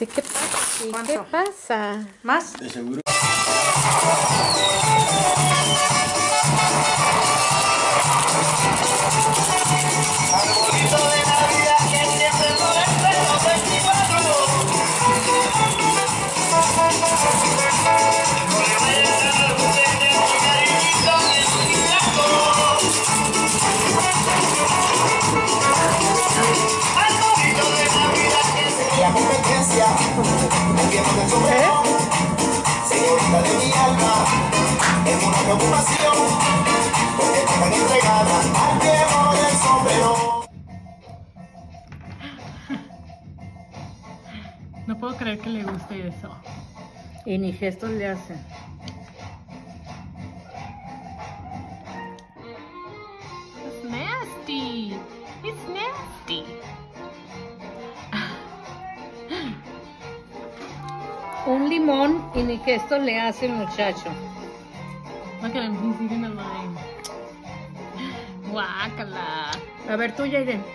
Patsy, ¿qué pasa? ¿Qué pasa? ¿Más? De seguro. Señorita de mi alma, es una preocupación, porque están entregadas al viejo del sombrero. No puedo creer que le guste eso. Y ni gestos le hacen. It's nasty. It's nasty. Un limón y ni gestos le hace el muchacho. Look at him, he's eating a lime. Guácala. A ver tú, Jaden.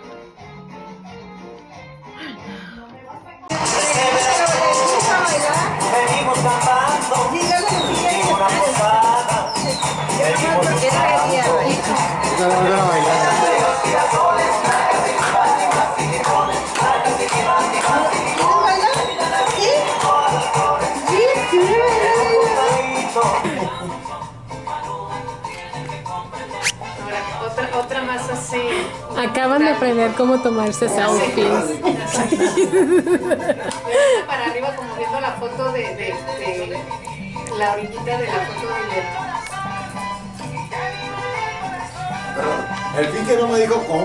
Venimos cantando, una posada, Otra más así. Acaban de aprender cómo tomarse selfies. Para arriba como viendo la foto de la orillita de la foto de El pique no me dijo cómo.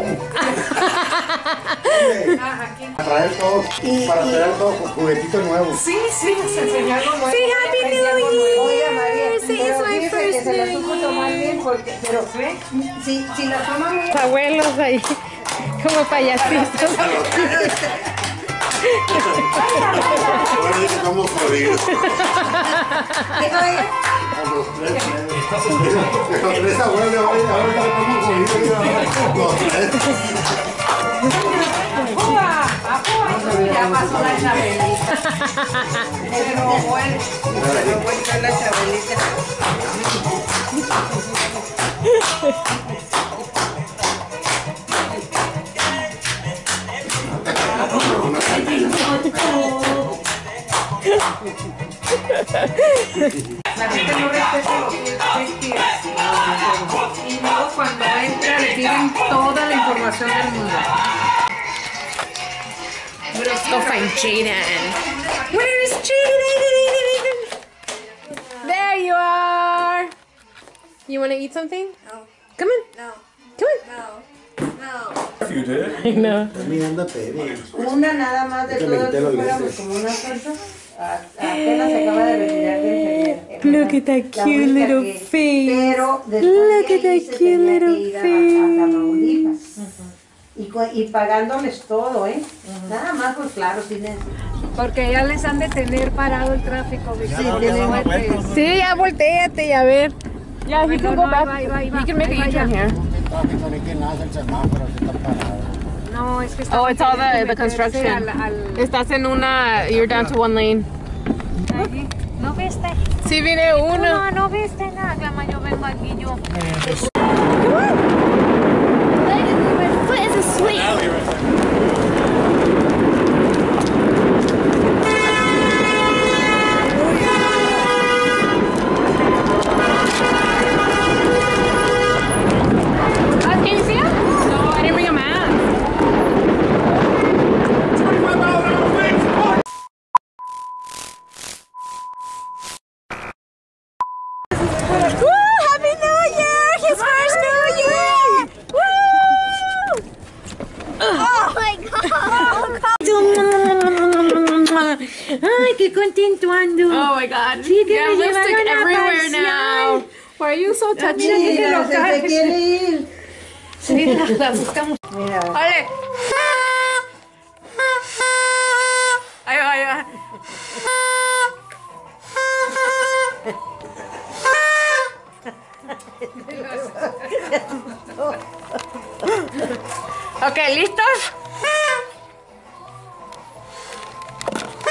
Para traer todo, para traer todo con juguetito nuevo. Sí, nos enseñaron nuevo. Sí, Happy New Year. Oiga, María, Sí, pero es my fíjese que first se la New supo tomar bien porque, pero si la toma muy Los abuelos ahí, como payasitos. Bueno, dice cómo jodidos. A los tres abuelos, ahora cómo jodidos. Los tres. ya pasó la Chabelita. Pero bueno, fue la Chabelita. La gente no respeta los pies. Y luego cuando entra le piden toda la información del mundo. Let's go find Jaden. Where is Jaden? There you are. You want to eat something? No. Come on. No, Come on. no. You did? I know. Estás mirando a Pérez. Una nada más de Te todas metiste los fuéramos lentes. como una salsa. Apenas se acaba de retirar de enfermera. Look at that La cute única little que- face. Pero después Look de at ahí that se cute tenía little que ir a face. Tamaulipas. Y pagándoles todo, ¿eh? Nada más, pues claro, tienen... Porque ya les han de tener parado el tráfico. Ya no, ya dan la vuelta. Sí, ya volteate y a ver. Yeah, you can go back. You can make a U-turn here. No ni que nada el semáforo, se está parado. No, es que está Oh, it's all the meterse construction. al- Estás en una, you're down to one lane. allí. ¿No viste? Sí, viene uno. No viste nada. Cama, yo vengo aquí, yo. Foot is asleep. Can you see him? No, I didn't bring a mask. Woo! Happy New Year! His first New Year! Woo! Oh my god! Ay, qué contento ando. Oh my god. Sí, que You have me lipstick llevaron a everywhere pasear. now. Why are you so touchy? Mira, se quiere ir. Sí, la buscamos. Mira, ¡Ole! Ahí va, ahí va. Ok, ¿listos?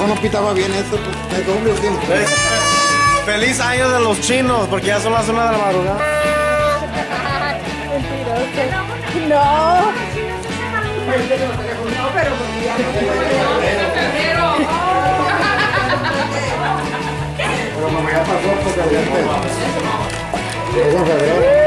mejor no pitaba bien eso, pues de doble tiempo. Feliz año de los chinos, porque ya son las 1 de la madrugada. No. No, pero porque ya Pero mamá ya pasó porque había es en febrero.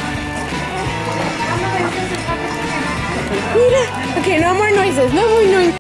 Mira. Okay, no more noises. No more noises.